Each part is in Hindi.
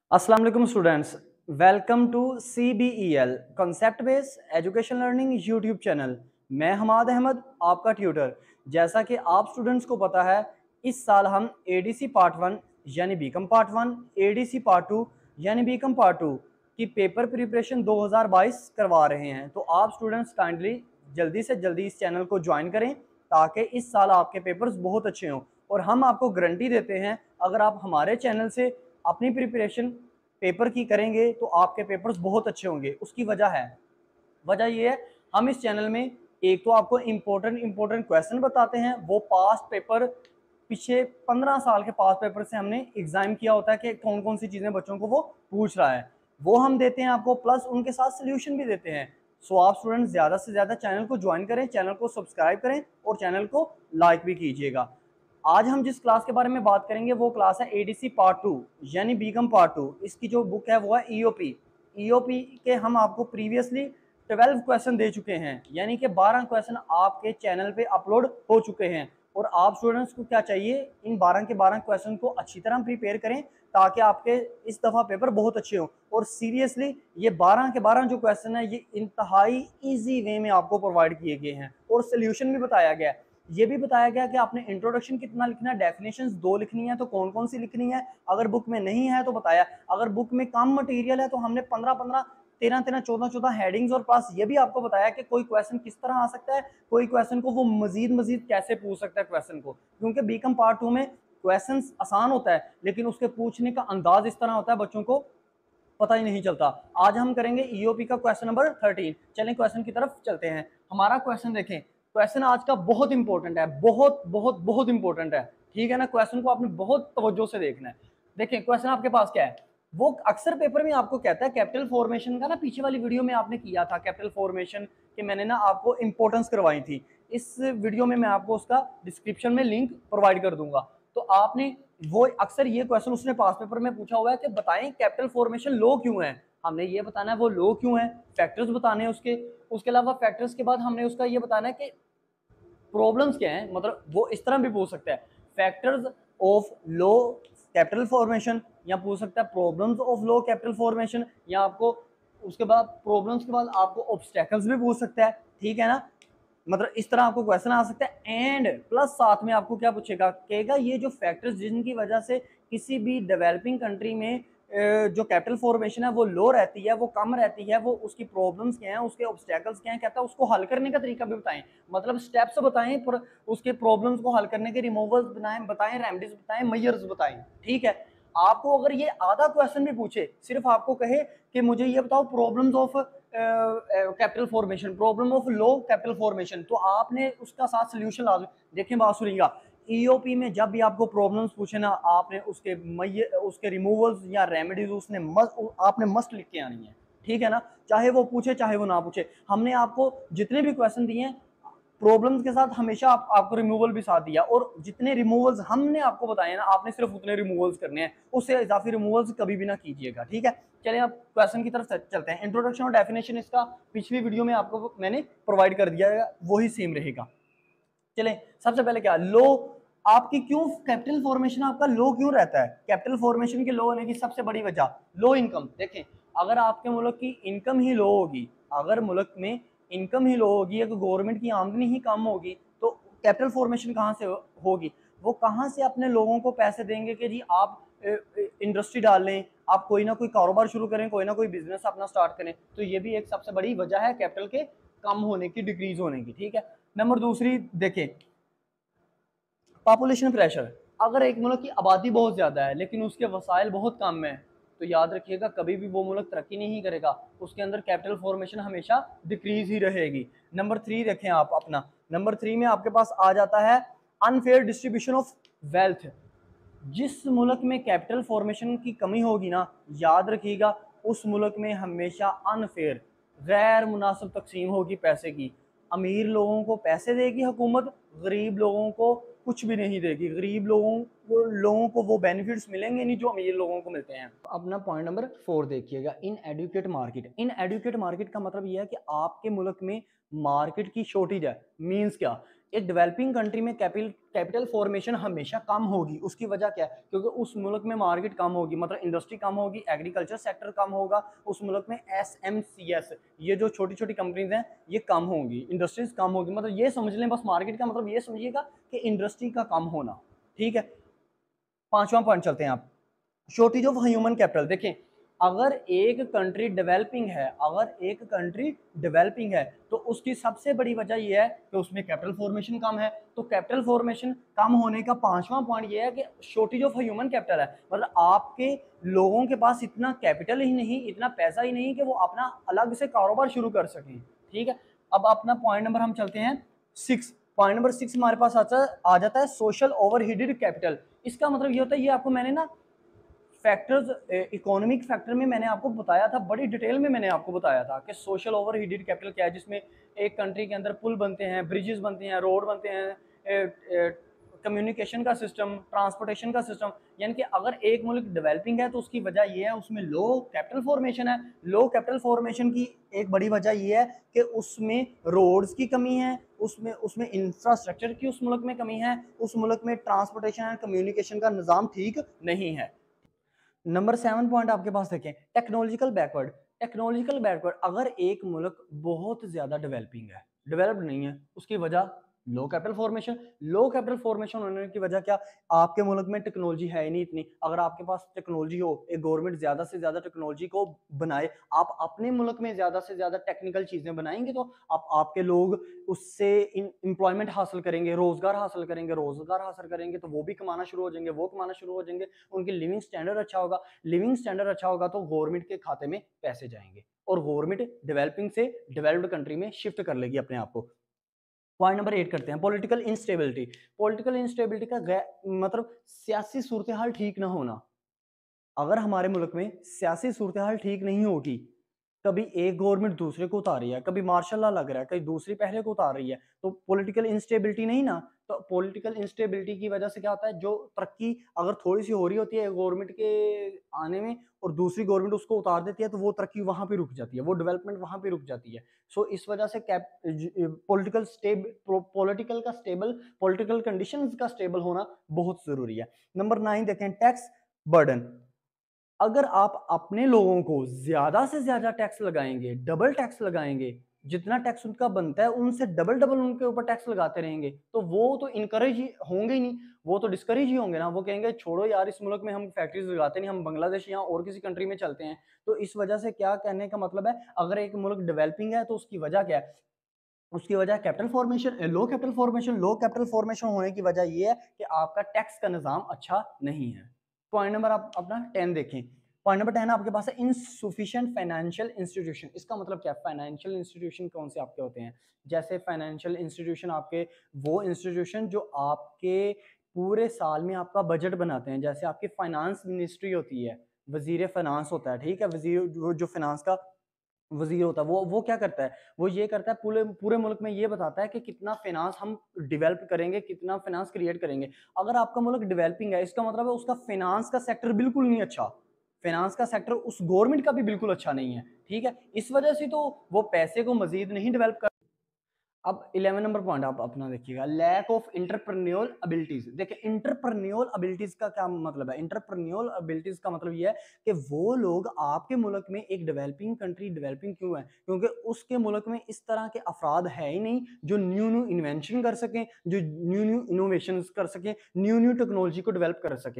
अस्सलाम वालेकुम students, welcome to CBEL concept based education learning YouTube channel. मैं हमाद अहमद, आपका ट्यूटर। जैसा कि आप स्टूडेंट्स को पता है, इस साल हम ADC पार्ट 1 यानी बीकॉम पार्ट 1, ADC पार्ट 2 यानी बीकॉम पार्ट 2 की पेपर प्रिपरेशन 2022 करवा रहे हैं। तो आप स्टूडेंट्स काइंडली जल्दी से जल्दी इस चैनल को ज्वाइन करें ताकि इस साल आपके पेपर्स बहुत अच्छे हों। और हम आपको गारंटी देते हैं, अगर आप हमारे चैनल से अपनी प्रिपरेशन पेपर की करेंगे तो आपके पेपर्स बहुत अच्छे होंगे। उसकी वजह ये है, हम इस चैनल में एक तो आपको इम्पोर्टेंट क्वेश्चन बताते हैं। वो पास्ट पेपर, पीछे 15 साल के पास्ट पेपर से हमने एग्जाम किया होता है कि कौन कौन सी चीज़ें बच्चों को वो पूछ रहा है, वो हम देते हैं आपको, प्लस उनके साथ सोल्यूशन भी देते हैं। सो आप स्टूडेंट ज़्यादा से ज़्यादा चैनल को ज्वाइन करें, चैनल को सब्सक्राइब करें और चैनल को लाइक भी कीजिएगा। आज हम जिस क्लास के बारे में बात करेंगे वो क्लास है ADC पार्ट 2 यानी बीकॉम पार्ट 2। इसकी जो बुक है वो है EOP के हम आपको प्रीवियसली 12 क्वेश्चन दे चुके हैं, यानी कि 12 क्वेश्चन आपके चैनल पे अपलोड हो चुके हैं। और आप स्टूडेंट्स को क्या चाहिए, इन 12 के 12 क्वेश्चन को अच्छी तरह प्रिपेयर करें ताकि आपके इस दफ़ा पेपर बहुत अच्छे हों। और सीरियसली ये 12 के 12 जो क्वेश्चन है ये इंतहाई ईजी वे में आपको प्रोवाइड किए गए हैं और सोल्यूशन भी बताया गया है। ये भी बताया गया कि आपने इंट्रोडक्शन कितना लिखना है, डेफिनेशंस 2 लिखनी है तो कौन कौन सी लिखनी है, अगर बुक में नहीं है तो बताया, अगर बुक में कम मटेरियल है तो हमने 15-15, 13-13, 14-14 हेडिंग्स और प्लस ये भी आपको बताया कि कोई क्वेश्चन किस तरह आ सकता है, कोई क्वेश्चन को वो मजीद कैसे पूछ सकता है क्वेश्चन को। क्योंकि बीकॉम पार्ट 2 में क्वेश्चन आसान होता है लेकिन उसके पूछने का अंदाज इस तरह होता है बच्चों को पता ही नहीं चलता। आज हम करेंगे EOP का क्वेश्चन नंबर 13। चलें क्वेश्चन की तरफ चलते हैं। हमारा क्वेश्चन देखें, क्वेश्चन आज का बहुत इंपॉर्टेंट है, बहुत इंपॉर्टेंट है, ठीक है ना। क्वेश्चन को आपने बहुत तवज्जो से देखना है। देखें क्वेश्चन आपके पास क्या है, वो अक्सर पेपर में आपको कहता है कैपिटल फॉर्मेशन का ना, पीछे वाली वीडियो में आपने किया था कैपिटल फॉर्मेशन के, मैंने ना आपको इंपॉर्टेंस करवाई थी। इस वीडियो में मैं आपको उसका डिस्क्रिप्शन में लिंक प्रोवाइड कर दूंगा। तो आपने वो अक्सर ये क्वेश्चन उसने पास पेपर में पूछा हुआ है कि बताएं कैपिटल फॉर्मेशन लो क्यों है। हमने ये बताना है वो लो क्यों है, फैक्टर्स बताने हैं उसके अलावा फैक्टर्स के बाद हमने उसका ये बताना है कि प्रॉब्लम्स क्या हैं। मतलब वो इस तरह भी पूछ सकता है, factors of low capital formation, या पूछ सकता है problems of low capital formation, या आपको उसके बाद प्रॉब्लम्स के बाद आपको ऑब्स्टेकल्स भी पूछ सकता है, ठीक है ना। मतलब इस तरह आपको क्वेश्चन आ सकता है। एंड प्लस साथ में आपको क्या पूछेगा, कहेगा ये जो फैक्टर्स जिनकी वजह से किसी भी डेवलपिंग कंट्री में जो कैपिटल फॉर्मेशन है वो लो रहती है, वो कम रहती है, वो उसकी प्रॉब्लम्स क्या हैं, उसके ऑब्स्टेकल्स क्या हैं, कहता है उसको हल करने का तरीका भी बताएं। मतलब स्टेप्स बताएं, पर उसके प्रॉब्लम्स को हल करने के रिमूवल्स बताएं, रेमेडीज बताएं, मेजर्स बताएं, ठीक है। आपको अगर ये आधा क्वेश्चन भी पूछे, सिर्फ आपको कहे कि मुझे ये बताओ problems of capital formation, problem of low capital formation, तो आपने उसका साथ सोल्यूशन ला दो। देखें बात सुनिएगा, EOP में जब भी आपको प्रॉब्लम्स पूछे ना, आपने उसके रिमूवल्स या रेमेडीज आपने मस्ट लिख के आनी है, ठीक है ना। चाहे वो पूछे चाहे वो ना पूछे, हमने आपको जितने भी क्वेश्चन दिए हैं प्रॉब्लम्स के साथ हमेशा आपको रिमूवल भी साथ दिया, और जितने रिमूवल्स हमने आपको बताए ना आपने सिर्फ उतने रिमूवल्स करने हैं, उससे इजाफी रिमूवल्स कभी भी ना कीजिएगा, ठीक है। चलिए अब क्वेश्चन की तरफ चलते हैं। इंट्रोडक्शन और डेफिनेशन इसका पिछली वीडियो में आपको मैंने प्रोवाइड कर दिया है, वही सेम रहेगा। चलें सबसे पहले क्या लो, आपकी क्यों कैपिटल फॉर्मेशन आपका लो क्यों रहता है। कैपिटल फॉर्मेशन के लो होने की सबसे बड़ी वजह लो इनकम। देखें अगर आपके मुल्क की इनकम ही लो होगी, अगर मुल्क में इनकम ही लो होगी, अगर गवर्नमेंट की आमदनी ही कम होगी, तो कैपिटल फॉर्मेशन कहाँ से होगी। वो कहाँ से अपने लोगों को पैसे देंगे कि जी आप इंडस्ट्री डाल लें, आप कोई ना कोई कारोबार शुरू करें, कोई ना कोई बिजनेस अपना स्टार्ट करें। तो ये भी एक सबसे बड़ी वजह है कैपिटल के कम होने की, डिक्रीज होने की, ठीक है। नंबर दूसरी देखें, पॉपुलेशन प्रेशर। अगर एक मुल्क की आबादी बहुत ज़्यादा है लेकिन उसके वसाइल बहुत कम है, तो याद रखिएगा कभी भी वो मुल्क तरक्की नहीं करेगा, उसके अंदर कैपिटल फॉर्मेशन हमेशा डिक्रीज ही रहेगी। नंबर 3 रखें आप अपना, नंबर 3 में आपके पास आ जाता है अनफेयर डिस्ट्रीब्यूशन ऑफ वेल्थ। जिस मुल्क में कैपिटल फॉर्मेशन की कमी होगी ना, याद रखिएगा उस मुल्क में हमेशा अनफेयर, गैर मुनासिब तकसीम होगी पैसे की। अमीर लोगों को पैसे देगी हुकूमत, गरीब लोगों को कुछ भी नहीं देगी। गरीब लोगों को वो बेनिफिट्स मिलेंगे नहीं जो अमीर लोगों को मिलते हैं। अपना पॉइंट नंबर 4 देखिएगा, inadequate market. Inadequate market का मतलब यह है कि आपके मुल्क में मार्केट की शॉर्टेज है। मीन्स क्या, एक डेवलपिंग कंट्री में कैपिटल फॉर्मेशन हमेशा कम होगी। उसकी वजह क्या है? क्योंकि उस मुल्क में मार्केट कम होगी, मतलब इंडस्ट्री कम होगी, एग्रीकल्चर सेक्टर कम होगा, उस मुल्क में SMCS, ये जो छोटी छोटी कंपनीज हैं ये कम होंगी, इंडस्ट्रीज कम होगी। मतलब ये समझ लें बस, मार्केट का मतलब ये समझिएगा कि इंडस्ट्री का कम होना। ठीक है, पांचवा पॉइंट चलते हैं आप, शॉर्टेज ऑफ ह्यूमन कैपिटल। देखें, अगर एक कंट्री डेवलपिंग है, तो उसकी सबसे बड़ी वजह यह है कि उसमें कैपिटल फॉर्मेशन कम है। तो कैपिटल फॉर्मेशन कम होने का पांचवा पॉइंट यह है कि शॉर्टेज ऑफ ह्यूमन कैपिटल है, मतलब आपके लोगों के पास इतना कैपिटल ही नहीं, इतना पैसा ही नहीं कि वो अपना अलग से कारोबार शुरू कर सकें। ठीक है, अब अपना पॉइंट नंबर हम चलते हैं 6। पॉइंट नंबर 6 हमारे पास आ जाता है सोशल ओवरहेडेड कैपिटल। इसका मतलब ये होता है, ये आपको मैंने ना फैक्टर्स, इकोनॉमिक फैक्टर में मैंने आपको बताया था, बड़ी डिटेल में मैंने आपको बताया था कि सोशल ओवरहेडेड कैपिटल क्या है, जिसमें एक कंट्री के अंदर पुल बनते हैं, ब्रिजेस बनते हैं, रोड बनते हैं, कम्युनिकेशन का सिस्टम, ट्रांसपोर्टेशन का सिस्टम। यानी कि अगर एक मुल्क डेवलपिंग है तो उसकी वजह यह है उसमें लो कैपिटल फॉर्मेशन है। लो कैपिटल फॉर्मेशन की एक बड़ी वजह यह है कि उसमें रोड्स की कमी है, उसमें इंफ्रास्ट्रक्चर की उस मुल्क में कमी है, उस मुल्क में ट्रांसपोर्टेशन एंड कम्युनिकेशन का निज़ाम ठीक नहीं है। नंबर 7 पॉइंट आपके पास देखें, टेक्नोलॉजिकल बैकवर्ड। टेक्नोलॉजिकल बैकवर्ड, अगर एक मुल्क बहुत ज़्यादा डेवलपिंग है, डेवलप्ड नहीं है, उसकी वजह low capital formation. Low capital formation होने की वजह क्या? आपके मुल्क में टेक्नोलॉजी है ही नहीं इतनी। अगर आपके पास टेक्नोलॉजी हो, एक गवर्नमेंट ज़्यादा से ज़्यादा टेक्नोलॉजी को बनाए, आप अपने मुल्क में ज़्यादा से ज़्यादा टेक्निकल चीज़ें बनाएंगे तो आपके लोग उससे एम्प्लॉयमेंट हासिल करेंगे, रोज़गार हासिल करेंगे तो वो भी कमाना शुरू हो जाएंगे, वो कमाना शुरू हो जाएंगे, उनकी लिविंग स्टैंडर्ड अच्छा होगा। लिविंग स्टैंडर्ड अच्छा होगा तो गवर्नमेंट के खाते में पैसे जाएंगे और गवर्नमेंट डेवलपिंग से डेवलप्ड कंट्री में शिफ्ट कर लेगी अपने आप को। पॉइंट नंबर 8 करते हैं, पॉलिटिकल इंस्टेबिलिटी। पॉलिटिकल इंस्टेबिलिटी का मतलब सियासी सूरत हाल ठीक ना होना। अगर हमारे मुल्क में सियासी सूरत हाल ठीक नहीं होगी, कभी एक गवर्नमेंट दूसरे को उतार रही है, कभी मार्शल लॉ लग रहा है, कभी दूसरी पहले को उतार रही है, तो पॉलिटिकल इंस्टेबिलिटी नहीं ना। तो पॉलिटिकल इंस्टेबिलिटी की वजह से क्या होता है, जो तरक्की अगर थोड़ी सी हो रही होती है गवर्नमेंट के आने में और दूसरी गवर्नमेंट उसको उतार देती है, तो वो तरक्की वहां पे रुक जाती है, वो डेवलपमेंट वहां पे रुक जाती है। सो इस वजह से पॉलिटिकल कंडीशंस का स्टेबल होना बहुत जरूरी है। नंबर 9 देखें, टैक्स बर्डन। अगर आप अपने लोगों को ज्यादा से ज्यादा टैक्स लगाएंगे, डबल टैक्स लगाएंगे, जितना टैक्स उनका बनता है उनसे डबल डबल उनके ऊपर टैक्स लगाते रहेंगे, तो वो तो इनकरेज ही होंगे ही नहीं, वो तो डिस्करेज ही होंगे ना। वो कहेंगे छोड़ो यार, इस मुल्क में हम फैक्ट्रीज लगाते नहीं, हम बांग्लादेश या और किसी कंट्री में चलते हैं। तो इस वजह से क्या कहने का मतलब है, अगर एक मुल्क डेवलपिंग है तो उसकी वजह क्या है? उसकी वजह capital formation, low capital formation होने की वजह यह है कि आपका टैक्स का निज़ाम अच्छा नहीं है। पॉइंट नंबर आप अपना 10 देखें। पॉइंट नंबर 10 आपके पास है इनसुफिशिएंट फाइनेंशियल इंस्टीट्यूशन। इसका मतलब क्या है? फाइनेंशियल इंस्टीट्यूशन कौन से आपके होते हैं? जैसे फाइनेंशियल इंस्टीट्यूशन आपके वो इंस्टीट्यूशन जो आपके पूरे साल में आपका बजट बनाते हैं। जैसे आपकी फाइनेंस मिनिस्ट्री होती है, वजीर फाइनेंस होता है, ठीक है, वजीर जो फाइनेंस का वजीर होता है, वो क्या करता है? वो ये करता है, पूरे पूरे मुल्क में ये बताता है कि कितना फाइनेंस हम डेवलप करेंगे, कितना फाइनेंस क्रिएट करेंगे। अगर आपका मुल्क डेवलपिंग है, इसका मतलब है उसका फाइनेंस का सेक्टर बिल्कुल नहीं अच्छा, फाइनेंस का सेक्टर उस गवर्नमेंट का भी बिल्कुल अच्छा नहीं है। ठीक है, इस वजह से तो वो पैसे को मजीद नहीं डेवलप कर। अब 11 नंबर पॉइंट आप अपना देखिएगा, लैक ऑफ इंटरप्रेन्योरल एबिलिटीज। देखिए, इंटरप्रेन्योरल एबिलिटीज का क्या मतलब है? इंटरप्रेन्योरल एबिलिटीज का मतलब ये है कि वो लोग आपके मुल्क में, एक डेवलपिंग कंट्री डेवलपिंग क्यों है? क्योंकि उसके मुल्क में इस तरह के अफराद है ही नहीं जो न्यू न्यू इन्वेंशन कर सकें, जो न्यू न्यू इनोवेशन कर सकें, न्यू न्यू टेक्नोलॉजी को डेवलप कर सकें।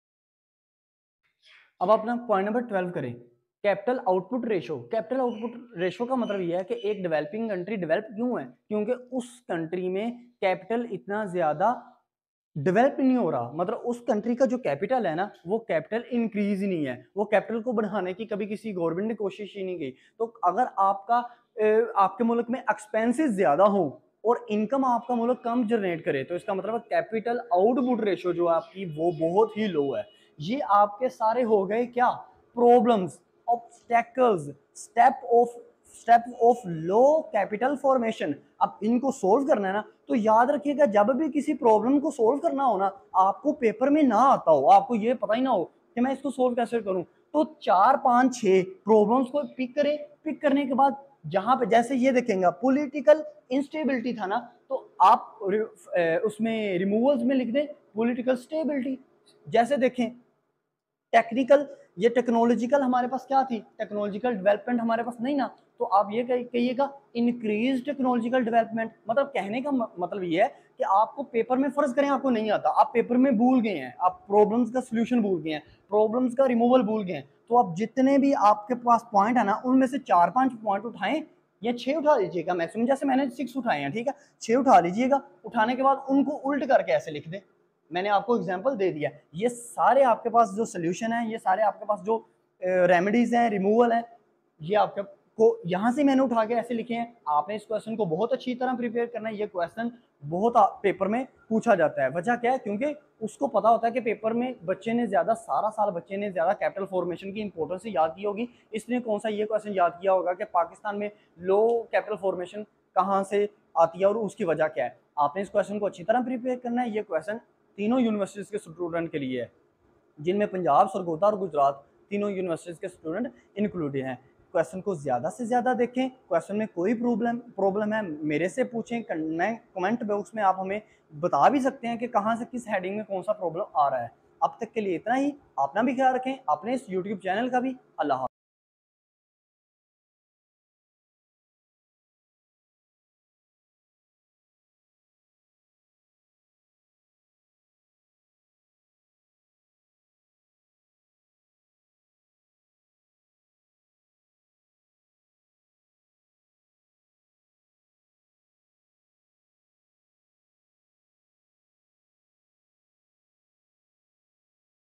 अब अपना पॉइंट नंबर 12 करें, capital output ratio. Capital output ratio का मतलब यह है कि एक डेवलपिंग कंट्री डेवलप क्यों है? क्योंकि उस कंट्री में कैपिटल इतना ज्यादा डेवलप नहीं हो रहा, मतलब उस कंट्री का जो कैपिटल है ना, वो कैपिटल इंक्रीज नहीं है, वो कैपिटल को बढ़ाने की कभी किसी गवर्नमेंट ने कोशिश ही नहीं की। तो अगर आपके मुल्क में एक्सपेंसेस ज्यादा हो और इनकम आपका मुल्क कम जनरेट करे, तो इसका मतलब कैपिटल आउटपुट रेशो जो आपकी वो बहुत ही लो है। ये आपके सारे हो गए क्या? Problems, obstacles, step of low capital formation. अब इनको सोल्व करना है ना, तो याद रखिएगा, जब भी किसी प्रॉब्लम को सोल्व करना हो ना, आपको पेपर में ना आता हो, आपको ये पता ही ना हो कि मैं इसको सोल्व कैसे करूं, तो 4 5 6 प्रॉब्लम्स को पिक करें, पिक करने के बाद जहां पे जैसे ये देखेंगे पॉलिटिकल इंस्टेबिलिटी था ना, तो आप उसमें रिमूवल्स में लिख दें पॉलिटिकल स्टेबिलिटी। जैसे देखें टेक्निकल, ये टेक्नोलॉजिकल हमारे पास क्या थी, टेक्नोलॉजिकल डेवलपमेंट हमारे पास नहीं ना, तो आप ये कहिएगा इंक्रीज टेक्नोलॉजिकल डेवलपमेंट। मतलब कहने का मतलब ये है कि आपको पेपर में, फर्ज करें आपको नहीं आता, आप पेपर में भूल गए हैं, आप प्रॉब्लम्स का सोल्यूशन भूल गए हैं, प्रॉब्लम्स का रिमूवल भूल गए हैं, तो आप जितने भी आपके पास पॉइंट है ना, उनमें से 4-5 पॉइंट उठाएं या 6 उठा लीजिएगा मैक्सिमम, जैसे मैंने 6 उठाए हैं, ठीक है, 6 उठा लीजिएगा। उठाने के बाद उनको उल्ट करके ऐसे लिख दें। मैंने आपको एग्जांपल दे दिया। ये सारे आपके पास जो सोल्यूशन है, ये सारे आपके पास जो रेमेडीज हैं, रिमूवल है, ये आपके को यहाँ से मैंने उठा के ऐसे लिखे हैं। आपने इस क्वेश्चन को बहुत अच्छी तरह प्रिपेयर करना है। ये क्वेश्चन बहुत पेपर में पूछा जाता है। वजह क्या है, क्योंकि उसको पता होता है कि पेपर में बच्चे ने ज्यादा, सारा साल बच्चे ने ज्यादा कैपिटल फॉर्मेशन की इंपॉर्टेंस याद की होगी, इसलिए कौन सा ये क्वेश्चन याद किया होगा कि पाकिस्तान में लो कैपिटल फॉर्मेशन कहाँ से आती है और उसकी वजह क्या है। आपने इस क्वेश्चन को अच्छी तरह प्रिपेयर करना है। ये क्वेश्चन तीनों यूनिवर्सिटीज के स्टूडेंट के लिए है, जिनमें पंजाब, सरगोदा और गुजरात तीनों यूनिवर्सिटीज के स्टूडेंट इंक्लूडेड हैं। क्वेश्चन को ज़्यादा से ज़्यादा देखें। क्वेश्चन में कोई प्रॉब्लम है मेरे से पूछें, कमेंट बॉक्स में आप हमें बता भी सकते हैं कि कहाँ से, किस हेडिंग में कौन सा प्रॉब्लम आ रहा है। अब तक के लिए इतना ही। अपना भी ख्याल रखें, अपने इस यूट्यूब चैनल का भी। अल्लाह।